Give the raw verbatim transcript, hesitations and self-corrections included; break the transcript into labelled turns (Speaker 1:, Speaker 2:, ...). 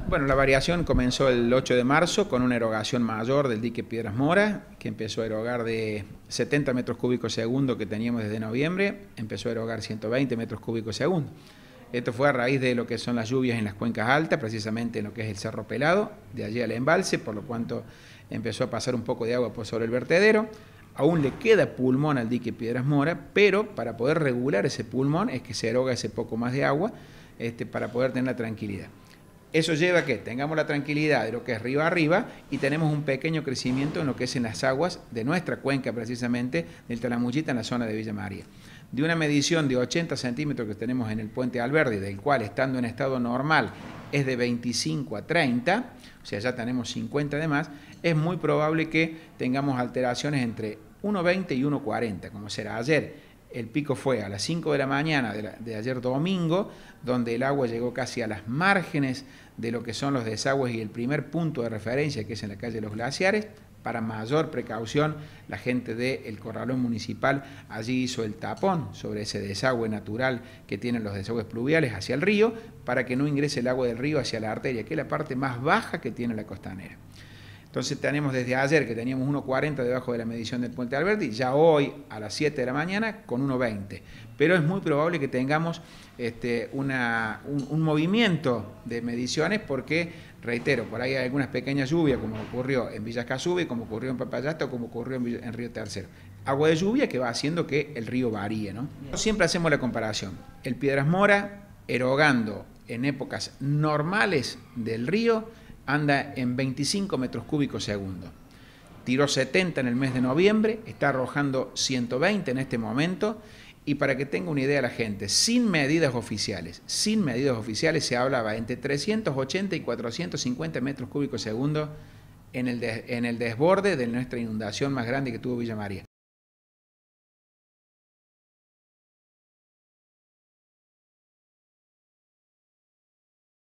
Speaker 1: Bueno, la variación comenzó el ocho de marzo con una erogación mayor del dique Piedras Mora, que empezó a erogar de setenta metros cúbicos segundo que teníamos desde noviembre, empezó a erogar ciento veinte metros cúbicos segundo. Esto fue a raíz de lo que son las lluvias en las cuencas altas, precisamente en lo que es el Cerro Pelado, de allí al embalse, por lo cuanto empezó a pasar un poco de agua por sobre el vertedero. Aún le queda pulmón al dique Piedras Mora, pero para poder regular ese pulmón es que se eroga ese poco más de agua este, para poder tener la tranquilidad. Eso lleva a que tengamos la tranquilidad de lo que es río arriba y tenemos un pequeño crecimiento en lo que es en las aguas de nuestra cuenca, precisamente del Talamuchita, en la zona de Villa María. De una medición de ochenta centímetros que tenemos en el puente Alberdi, del cual estando en estado normal es de veinticinco a treinta, o sea, ya tenemos cincuenta de más, es muy probable que tengamos alteraciones entre uno veinte y uno cuarenta, como será ayer. El pico fue a las cinco de la mañana de, la, de ayer domingo, donde el agua llegó casi a las márgenes de lo que son los desagües y el primer punto de referencia, que es en la calle Los Glaciares. Para mayor precaución, la gente del Corralón Municipal allí hizo el tapón sobre ese desagüe natural que tienen los desagües pluviales hacia el río, para que no ingrese el agua del río hacia la arteria, que es la parte más baja que tiene la costanera. Entonces tenemos desde ayer que teníamos uno cuarenta debajo de la medición del puente Alberdi, ya hoy a las siete de la mañana con uno veinte. Pero es muy probable que tengamos este, una, un, un movimiento de mediciones porque, reitero, por ahí hay algunas pequeñas lluvias como ocurrió en Villa Casubi, como ocurrió en Papayasta o como ocurrió en, Villa, en Río Tercero. Agua de lluvia que va haciendo que el río varíe, ¿no? Siempre hacemos la comparación. El Piedras Mora erogando en épocas normales del río anda en veinticinco metros cúbicos segundo. Tiró setenta en el mes de noviembre, está arrojando ciento veinte en este momento, y para que tenga una idea la gente, sin medidas oficiales, sin medidas oficiales se hablaba entre trescientos ochenta y cuatrocientos cincuenta metros cúbicos segundo en el, de, en el desborde de nuestra inundación más grande que tuvo Villa María.